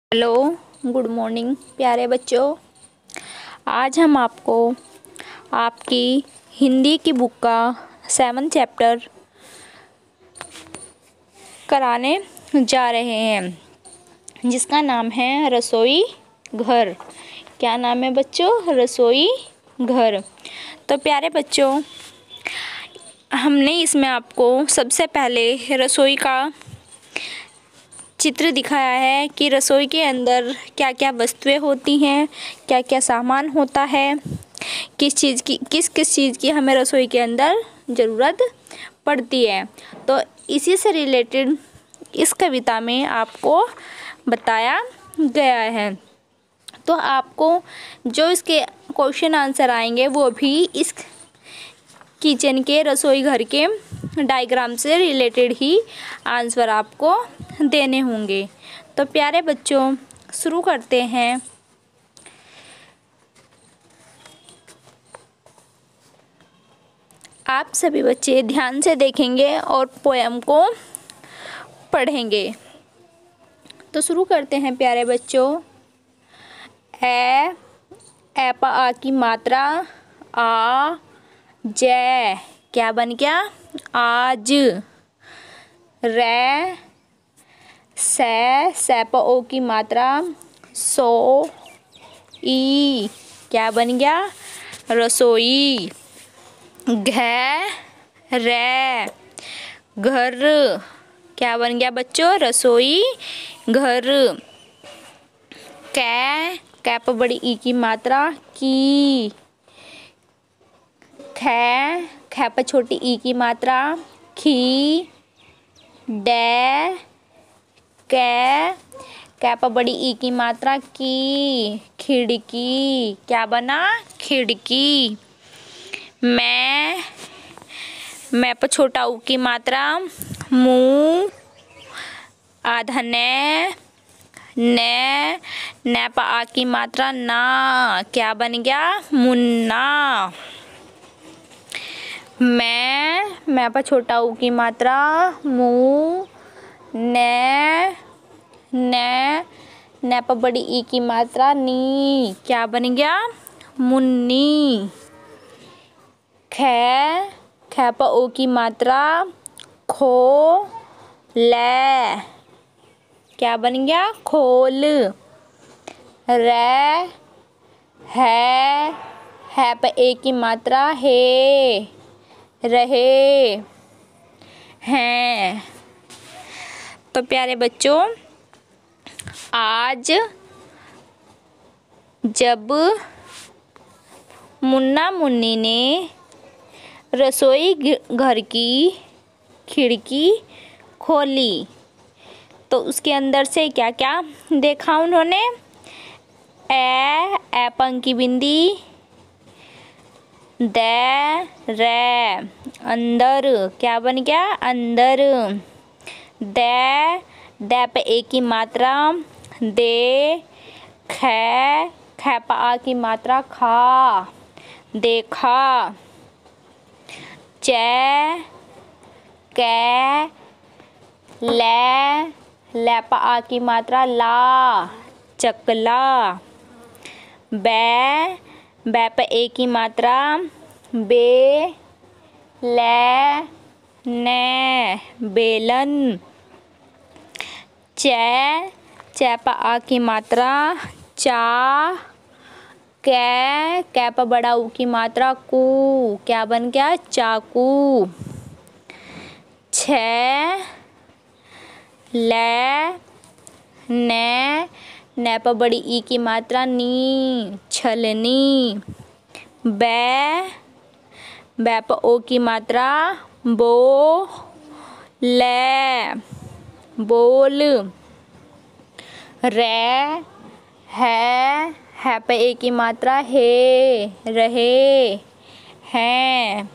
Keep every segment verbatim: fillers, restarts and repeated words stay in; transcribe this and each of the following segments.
Hello, good morning प्यारे बच्चों। आज हम आपको आपकी हिंदी की बुक का सेवन चैप्टर कराने जा रहे हैं, जिसका नाम है रसोई घर। क्या नाम है बच्चों? रसोई घर। तो प्यारे बच्चों, हमने इसमें आपको सबसे पहले रसोई का चित्र दिखाया है कि रसोई के अंदर क्या क्या वस्तुएं होती हैं, क्या क्या सामान होता है, किस चीज़ की किस किस चीज़ की हमें रसोई के अंदर ज़रूरत पड़ती है। तो इसी से रिलेटेड इस कविता में आपको बताया गया है। तो आपको जो इसके क्वेश्चन आंसर आएंगे वो भी इस किचन के रसोई घर के डायग्राम से रिलेटेड ही आंसर आपको देने होंगे। तो प्यारे बच्चों, शुरू करते हैं। आप सभी बच्चे ध्यान से देखेंगे और पोएम को पढ़ेंगे। तो शुरू करते हैं प्यारे बच्चों। ए ए पा आ की मात्रा आ जय, क्या बन गया? आज। रै सै सै प ओ की मात्रा सो ई, क्या बन गया? रसोई। घै रै घर, क्या बन गया बच्चों? रसोई घर। कै कै प बड़ी ई की मात्रा की, खै खै प छोटी ई की मात्रा खी। डै कै कै प बड़ी ई की मात्रा की, खिड़की, क्या बना? खिड़की। मैं मैं प छोटा ऊ की मात्रा मुँह। आधा नै नै नै प आ की मात्रा ना, क्या बन गया? मुन्ना। मैं मैं प छोटा ऊ की मात्रा मुँह। नै नै नै प बड़ी ई की मात्रा नी, क्या बन गया? मुन्नी। खै खै प ओ की मात्रा खो लै, क्या बन गया? खोल। रै है है प ए की मात्रा हे, रहे हैं। तो प्यारे बच्चों, आज जब मुन्ना मुन्नी ने रसोई घर की खिड़की खोली तो उसके अंदर से क्या क्या देखा उन्होंने? ए ए पंख की बिंदी। दै रै अंदर, क्या बन गया? अंदर। दै दै पे ए की मात्रा दे। खै खै प आ की मात्रा खा, देखा। चै कै लै लै प आ की मात्रा ला, चकला। बै बै प ए की मात्रा बे। लै नै बेलन। चै चै प आ की मात्रा चा। कै कै प बड़ा ऊ की मात्रा कू, क्या बन गया? चाकू। छै लै नै नै प बड़ी ई की मात्रा नी, छलनी। बै बै प ओ की मात्रा बो लै, बोल। रै है है प ए की मात्रा हे, रहे हैं।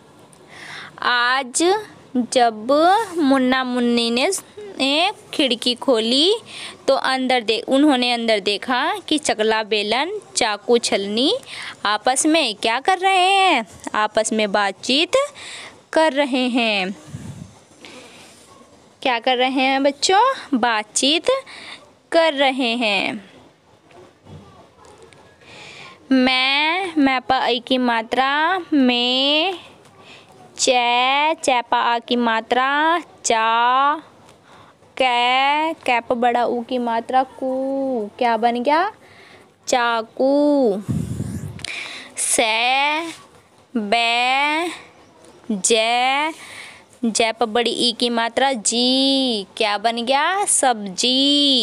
आज जब मुन्ना मुन्नी ने खिड़की खोली तो अंदर दे उन्होंने अंदर देखा कि चकला, बेलन, चाकू, छलनी आपस में क्या कर रहे हैं? आपस में बातचीत कर रहे हैं। क्या कर रहे हैं बच्चों? बातचीत कर रहे हैं। मैं मैं प आई की मात्रा में, चे चे प आ की मात्रा चा, कै कै प बड़ा ऊ की मात्रा कू, क्या बन गया चाकू। से बै जै जै प बड़ी ई की मात्रा जी, क्या बन गया सब्जी।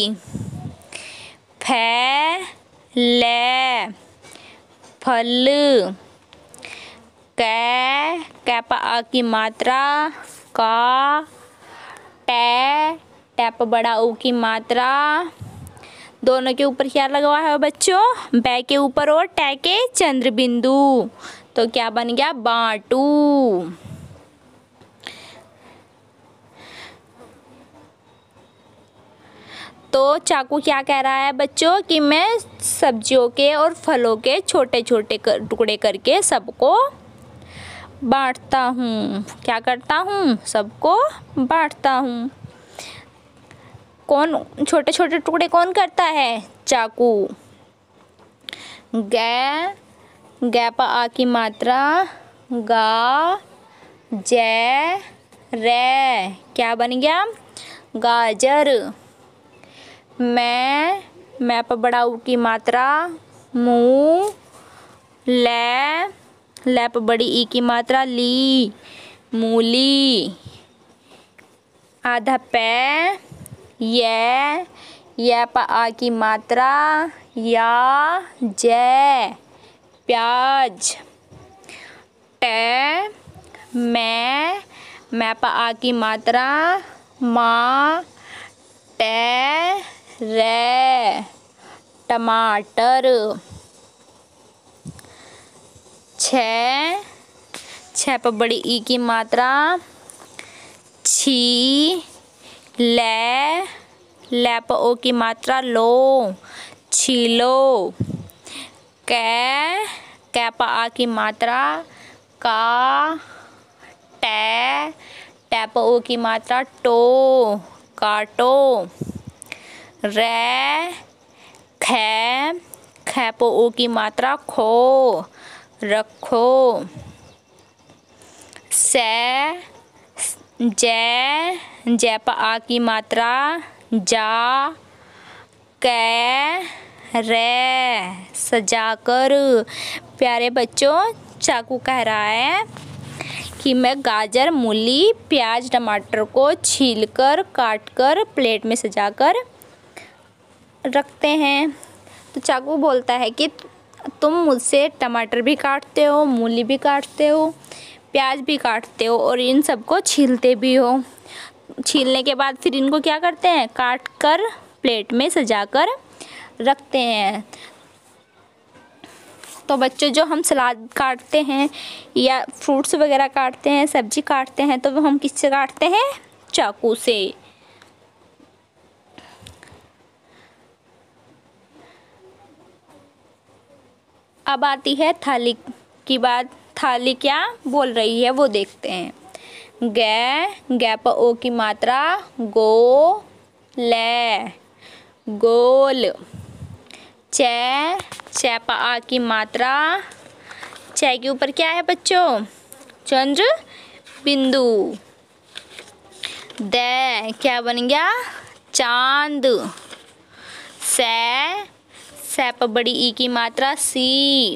फै लै फल, कै कै प आ की मात्रा का, टे टे प बड़ा ऊ की मात्रा, दोनों के ऊपर क्या लगा हुआ है बच्चों, बै के ऊपर और टे के चंद्र बिंदु, तो क्या बन गया बाटू। तो चाकू क्या कह रहा है बच्चों कि मैं सब्जियों के और फलों के छोटे छोटे कर, टुकड़े करके सबको बांटता हूँ। क्या करता हूँ, सबको बांटता हूँ। कौन छोटे छोटे टुकड़े कौन करता है, चाकू। गै गै प आ की मात्रा गा, जै रै, क्या बन गया गाजर। मैं मैं प बड़ा ऊ की मात्रा मू, लै लै प बड़ी ई की मात्रा ली, मूली। आधा पै यै यै प आ की मात्रा या, जै प्याज। टै मैं मैं प आ की मात्रा माँ, टे रै टमाटर। छै छै प बड़ी ई की मात्रा छी, लै लै प ओ की मात्रा लो, छीलो। कै कै प आ की मात्रा का, टे टे प ओ की मात्रा टो, काटो। रै खै खै प ओ की मात्रा खो, रखो। सै जै जै प आ की मात्रा जा, कै रै सजाकर। प्यारे बच्चों, चाकू कह रहा है कि मैं गाजर, मूली, प्याज, टमाटर को छीलकर काटकर प्लेट में सजाकर रखते हैं। तो चाकू बोलता है कि तुम मुझसे टमाटर भी काटते हो, मूली भी काटते हो, प्याज भी काटते हो और इन सबको छीलते भी हो। छीलने के बाद फिर इनको क्या करते हैं, काट कर प्लेट में सजाकर रखते हैं। तो बच्चों, जो हम सलाद काटते हैं या फ्रूट्स वगैरह काटते हैं, सब्जी काटते हैं, तो वो हम किससे काटते हैं, चाकू से। अब आती है थाली की बात। थाली क्या बोल रही है वो देखते हैं। गै गै प ओ की मात्रा गो, लै गोल। चै चै प आ की मात्रा, चै के ऊपर क्या है बच्चों, चंद्र बिंदु। दै क्या बन गया, चांद। सै सै प बड़ी ई की मात्रा सी,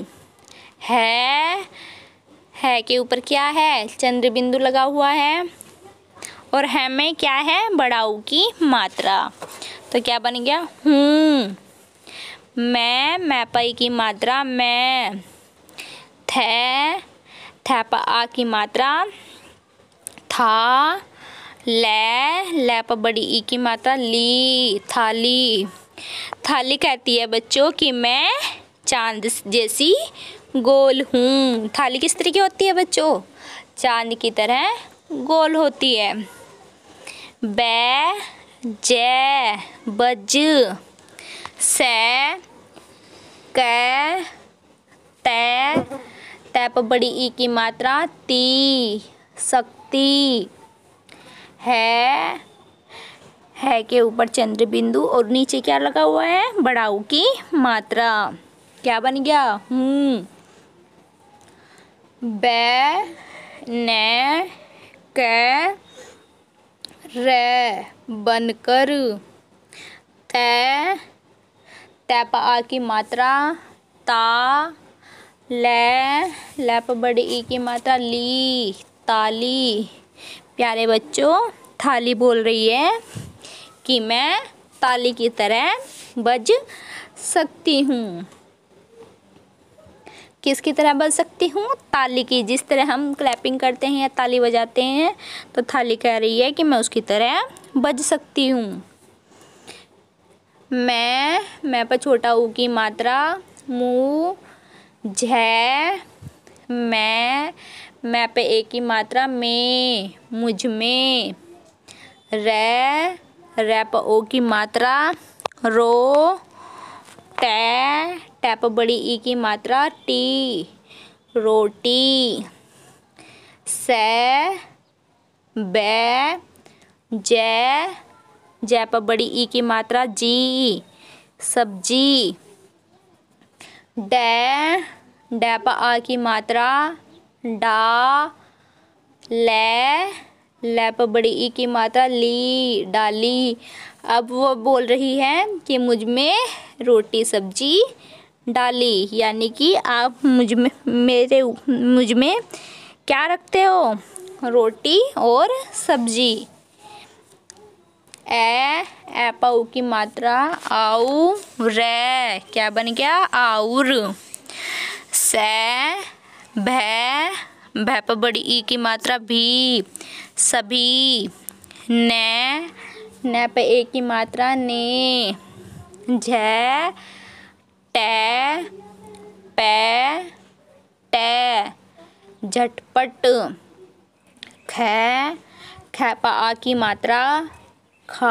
है है के ऊपर क्या है, चंद्र बिंदु लगा हुआ है और है में क्या है, बड़ा ऊ की मात्रा। तो क्या बन गया, हूँ। मैं मैं प ई की मात्रा मैं। थै थै प आ की मात्रा था, लै लै प बड़ी ई की मात्रा ली, थाली। थाली कहती है बच्चों कि मैं चांद जैसी गोल हूँ। थाली किस तरह की होती है बच्चों, चांद की तरह गोल होती है। बै जै बज। सै कै तै तै प बड़ी ई की मात्रा ती, शक्ति। है है के ऊपर चंद्र बिंदु और नीचे क्या लगा हुआ है, बड़ा ऊ की मात्रा। क्या बन गया, हूँ। बै ने कै रै बनकर। तै तै प आ की मात्रा ता। लै लै प बड़ी ई की मात्रा ली, ताली। प्यारे बच्चों, थाली बोल रही है कि मैं ताली की तरह बज सकती हूँ। किसकी तरह बज सकती हूँ, ताली की। जिस तरह हम क्लैपिंग करते हैं या ताली बजाते हैं, तो थाली कह रही है कि मैं उसकी तरह बज सकती हूँ। मैं मैं पर छोटा ऊ की मात्रा मू। झै मैं मैं पे ए की मात्रा में, मुझ में। रै रै प ओ की मात्रा रो। टै टै प बड़ी ई की मात्रा टी, रोटी। सै बै जै जै प बड़ी ई की मात्रा जी, सब्जी। डै डै प आ की मात्रा डा, लै लै प बड़ी ई की मात्रा ली, डाली। अब वो बोल रही है कि मुझ में रोटी सब्जी डाली, यानी कि आप मुझ में मेरे मुझ में क्या रखते हो, रोटी और सब्जी। ए ए प ऊ की मात्रा आऊ रै, क्या बन गया, आउर। सै भै भै प बड़ी ई की मात्रा भी, सभी। नै नै पे ए की मात्रा ने, झै टै पै टै, झटपट। खै खै प आ की मात्रा खा।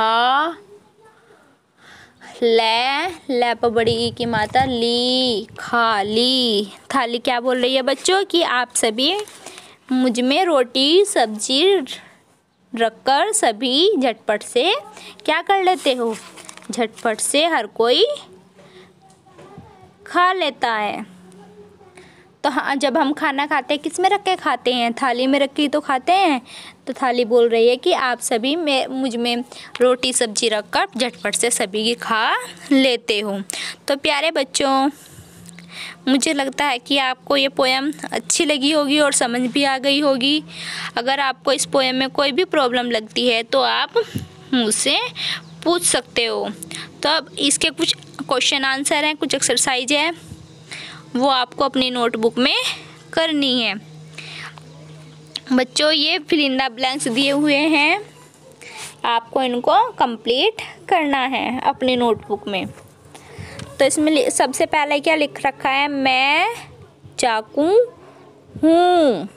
लै लै प बड़ी ई की मात्रा ली, खाली। थाली क्या बोल रही है बच्चों कि आप सभी मुझ में रोटी सब्जी रखकर सभी झटपट से क्या कर लेते हो, झटपट से हर कोई खा लेता है। तो हाँ, जब हम खाना खाते हैं किस में रख के खाते हैं, थाली में रख के तो खाते हैं। तो थाली बोल रही है कि आप सभी में मुझ में रोटी सब्जी रखकर झटपट से सभी की खा लेते हो। तो प्यारे बच्चों, मुझे लगता है कि आपको ये पोएम अच्छी लगी होगी और समझ भी आ गई होगी। अगर आपको इस पोएम में कोई भी प्रॉब्लम लगती है तो आप मुझसे पूछ सकते हो। तो अब इसके कुछ क्वेश्चन आंसर हैं, कुछ एक्सरसाइज है, वो आपको अपनी नोटबुक में करनी है। बच्चों, ये फिल इन द ब्लैंक्स दिए हुए हैं, आपको इनको कंप्लीट करना है अपनी नोटबुक में। तो इसमें सबसे पहले क्या लिख रखा है, मैं चाकू हूँ।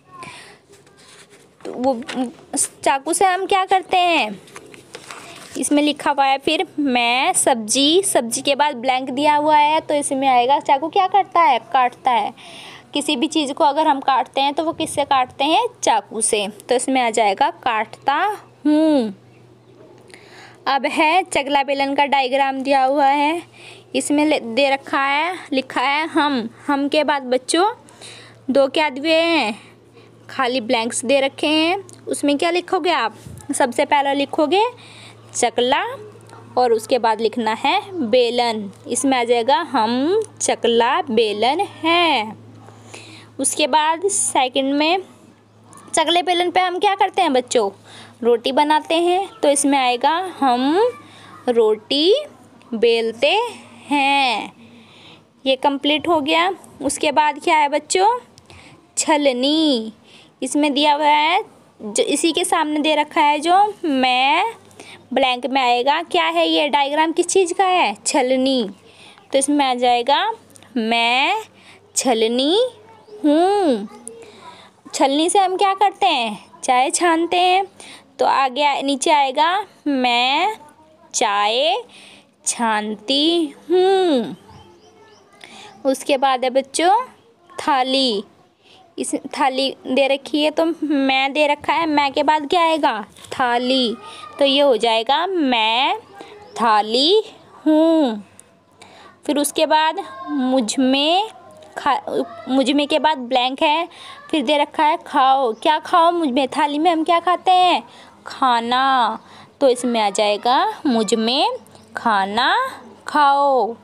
तो वो चाकू से हम क्या करते हैं, इसमें लिखा हुआ है फिर मैं सब्जी, सब्जी के बाद ब्लैंक दिया हुआ है, तो इसमें आएगा चाकू क्या करता है, काटता है। किसी भी चीज़ को अगर हम काटते हैं तो वो किससे काटते हैं, चाकू से। तो इसमें आ जाएगा काटता हूँ। अब है चकला बेलन का डायग्राम दिया हुआ है, इसमें दे रखा है, लिखा है हम। हम के बाद बच्चों दो क्या दिए हैं, खाली ब्लैंक्स दे रखे हैं। उसमें क्या लिखोगे आप, सबसे पहले लिखोगे चकला और उसके बाद लिखना है बेलन। इसमें आ जाएगा हम चकला बेलन है। उसके बाद सेकंड में चकले बेलन पे हम क्या करते हैं बच्चों, रोटी बनाते हैं। तो इसमें आएगा हम रोटी बेलते हैं। ये कंप्लीट हो गया। उसके बाद क्या है बच्चों, छलनी। इसमें दिया हुआ है, जो इसी के सामने दे रखा है जो मैं, ब्लैंक में आएगा क्या है, ये डायग्राम किस चीज़ का है, छलनी। तो इसमें आ जाएगा मैं छलनी हूँ। छलनी से हम क्या करते हैं, चाय छानते हैं। तो आगे नीचे आएगा मैं चाय छानती हूँ। उसके बाद है बच्चों थाली। इस थाली दे रखी है तो मैं दे रखा है, मैं के बाद क्या आएगा, थाली। तो ये हो जाएगा मैं थाली हूँ। फिर उसके बाद मुझ में खा मुझ में के बाद ब्लैंक है, फिर दे रखा है खाओ। क्या खाओ? मुझ में थाली में हम क्या खाते हैं? खाना। तो इसमें आ जाएगा मुझ में खाना खाओ।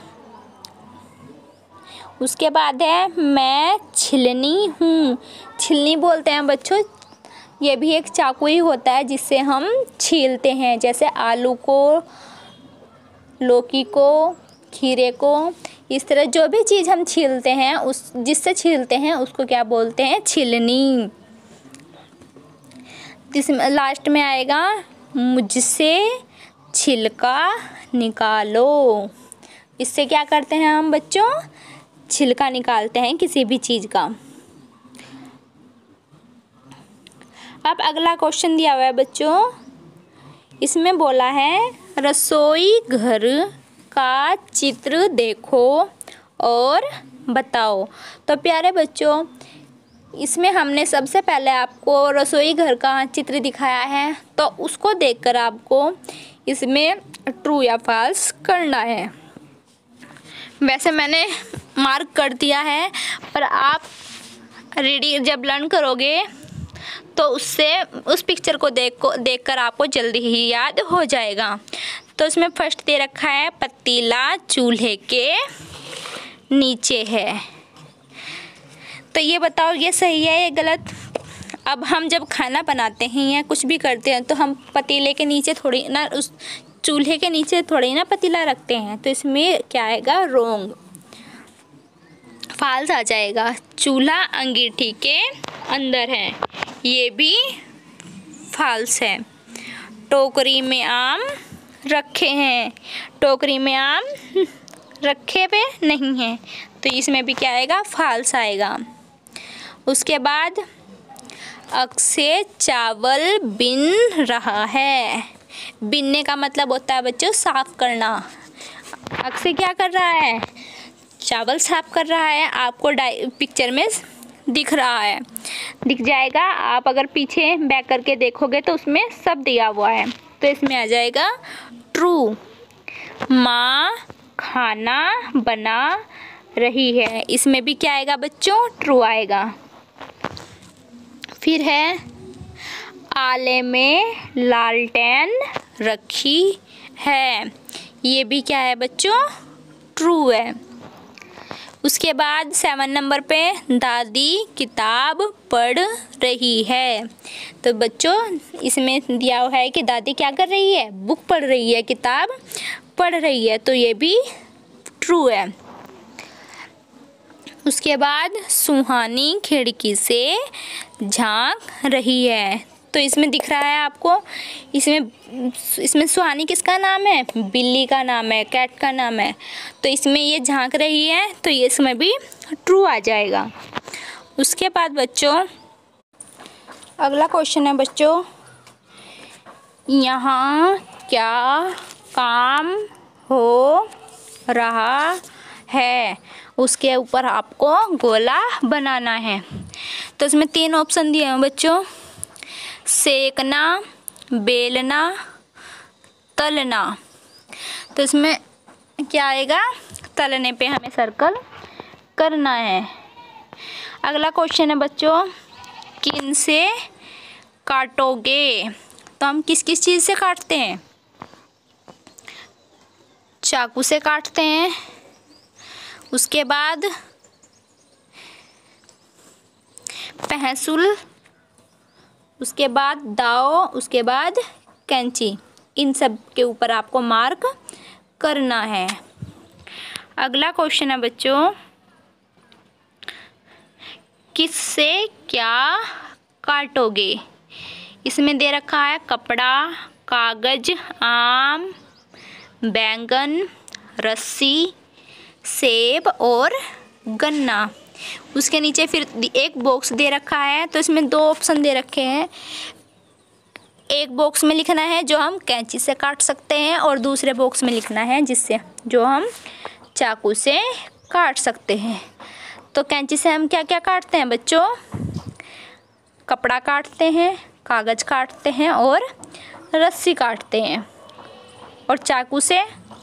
उसके बाद है मैं छिलनी हूँ। छिलनी बोलते हैं बच्चों, ये भी एक चाकू ही होता है जिससे हम छीलते हैं, जैसे आलू को, लौकी को, खीरे को, इस तरह जो भी चीज़ हम छीलते हैं उस जिससे छीलते हैं उसको क्या बोलते हैं? छिलनी। इसमें लास्ट में आएगा मुझसे छिलका निकालो। इससे क्या करते हैं हम बच्चों? छिलका निकालते हैं किसी भी चीज़ का। अब अगला क्वेश्चन दिया हुआ है बच्चों, इसमें बोला है रसोई घर का चित्र देखो और बताओ। तो प्यारे बच्चों, इसमें हमने सबसे पहले आपको रसोई घर का चित्र दिखाया है, तो उसको देखकर आपको इसमें ट्रू या फॉल्स करना है। वैसे मैंने मार्क कर दिया है, पर आप रीडिंग जब लर्न करोगे तो उससे उस पिक्चर को देख को देखकर आपको जल्दी ही याद हो जाएगा। तो इसमें फर्स्ट दे रखा है पतीला चूल्हे के नीचे है। तो ये बताओ ये सही है या गलत? अब हम जब खाना बनाते हैं या कुछ भी करते हैं तो हम पतीले के नीचे थोड़ी ना, उस चूल्हे के नीचे थोड़ी ना पतीला रखते हैं। तो इसमें क्या आएगा? रोंग, फाल्स आ जाएगा। चूल्हा अंगीठी के अंदर है, ये भी फाल्स है। टोकरी में आम रखे हैं, टोकरी में आम रखे पे नहीं है, तो इसमें भी क्या आएगा? फाल्स आएगा। उसके बाद अक्षय चावल बिन रहा है। बिनने का मतलब होता है बच्चों साफ करना। अक्षय क्या कर रहा है? चावल साफ कर रहा है। आपको पिक्चर में दिख रहा है, दिख जाएगा। आप अगर पीछे बैक करके देखोगे तो उसमें सब दिया हुआ है। तो इसमें आ जाएगा ट्रू। माँ खाना बना रही है, इसमें भी क्या आएगा बच्चों? ट्रू आएगा। फिर है आले में लालटेन रखी है, ये भी क्या है बच्चों? ट्रू है। उसके बाद सेवन नंबर पे दादी किताब पढ़ रही है। तो बच्चों इसमें दिया हुआ है कि दादी क्या कर रही है? बुक पढ़ रही है, किताब पढ़ रही है, तो ये भी ट्रू है। उसके बाद सुहानी खिड़की से झांक रही है, तो इसमें दिख रहा है आपको, इसमें इसमें सुहानी किसका नाम है? बिल्ली का नाम है, कैट का नाम है। तो इसमें ये झांक रही है, तो ये इसमें भी ट्रू आ जाएगा। उसके बाद बच्चों अगला क्वेश्चन है बच्चों, यहाँ क्या काम हो रहा है? उसके ऊपर आपको गोला बनाना है। तो इसमें तीन ऑप्शन दिए हैं बच्चों, सेकना, बेलना, तलना। तो इसमें क्या आएगा? तलने पे हमें सर्कल करना है। अगला क्वेश्चन है बच्चों, किन से काटोगे? तो हम किस किस चीज़ से काटते हैं? चाकू से काटते हैं। उसके बाद पेंसिल, उसके बाद दाव, उसके बाद कैंची, इन सब के ऊपर आपको मार्क करना है। अगला क्वेश्चन है बच्चों, किससे क्या काटोगे? इसमें दे रखा है कपड़ा, कागज, आम, बैंगन, रस्सी, सेब और गन्ना। उसके नीचे फिर एक बॉक्स दे रखा है, तो इसमें दो ऑप्शन दे रखे हैं। एक बॉक्स में लिखना है जो हम कैंची से काट सकते हैं, और दूसरे बॉक्स में लिखना है जिससे जो हम चाकू से काट सकते हैं। तो कैंची से हम क्या क्या काटते हैं बच्चों? कपड़ा काटते हैं, कागज़ काटते हैं और रस्सी काटते हैं। और चाकू से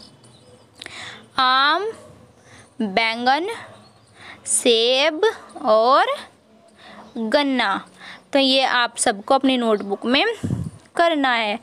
आम, बैंगन, सेब और गन्ना। तो ये आप सबको अपनी नोटबुक में करना है।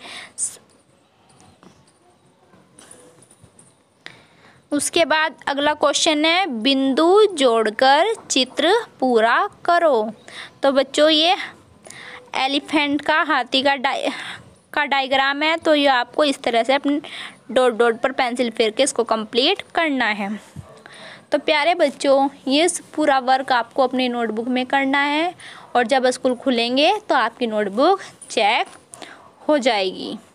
उसके बाद अगला क्वेश्चन है बिंदु जोड़कर चित्र पूरा करो। तो बच्चों ये एलिफेंट का, हाथी का डाय का डायग्राम है। तो ये आपको इस तरह से अपने डॉट डॉट पर पेंसिल फेर के इसको कंप्लीट करना है। तो प्यारे बच्चों, ये पूरा वर्क आपको अपनी नोटबुक में करना है और जब स्कूल खुलेंगे तो आपकी नोटबुक चेक हो जाएगी।